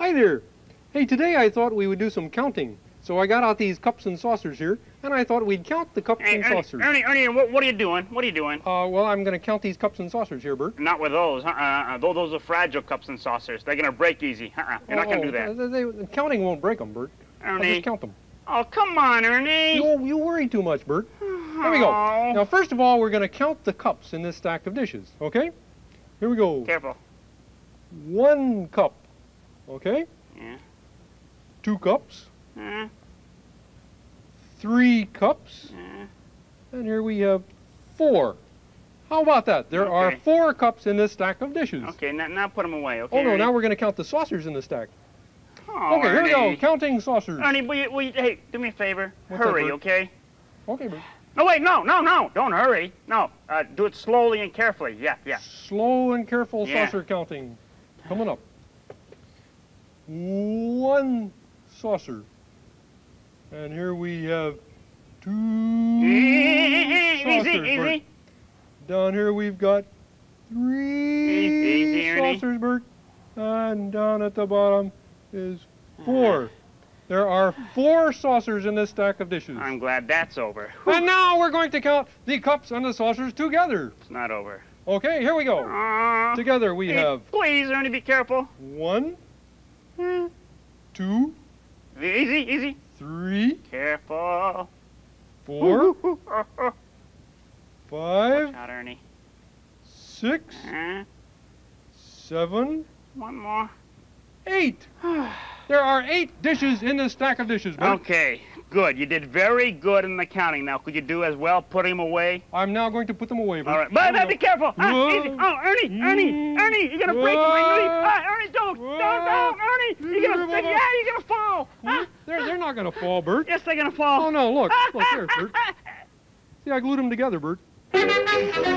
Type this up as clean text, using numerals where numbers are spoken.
Hi there. Hey, today I thought we would do some counting. So I got out these cups and saucers here, and I thought we'd count the cups and saucers. Ernie, what are you doing? What are you doing? Well, I'm going to count these cups and saucers here, Bert. Not with those. Those are fragile cups and saucers. They're going to break easy. You're not going to do that. Counting won't break them, Bert. Ernie. I'll just count them. Oh, come on, Ernie. You worry too much, Bert. Here we go. Now, first of all, we're going to count the cups in this stack of dishes, okay? Here we go. Careful. 1 cup, okay? Yeah. 2 cups. 3 cups. And here we have 4. How about that? There are 4 cups in this stack of dishes. Okay, now put them away, okay? Oh, no, now we're going to count the saucers in the stack. Oh, okay, Ernie. here we go. Counting saucers. Ernie, will you, hey, do me a favor. What's Hurry, that, Bert? okay? Okay, Bert. No, wait, no. Don't hurry. No, do it slowly and carefully. Yeah. Slow and careful Yeah. saucer counting. Coming up. 1 saucer. And here we have 2 saucers. Easy. Bert. Down here we've got 3 Easy, Ernie. saucers, Bert. And down at the bottom is 4. There are 4 saucers in this stack of dishes. I'm glad that's over. And now we're going to count the cups and the saucers together. It's not over. Okay, here we go. Together we have... Please, Ernie, be careful. 1, 2, Easy. 3, Careful. 4, Watch 5, out, Ernie. 6, 7, One more. 8. There are 8 dishes in this stack of dishes, Bert. Okay, good. You did very good in the counting. Now, could you do as well putting them away? I'm now going to put them away, Bert. All right, but be careful. Easy. Oh, Ernie, you're gonna break my knee. Ernie, don't, Ernie. You're gonna fall. They're not going to fall, Bert. Yes, they're gonna fall. Oh, no, look, there, Bert. See, I glued them together, Bert.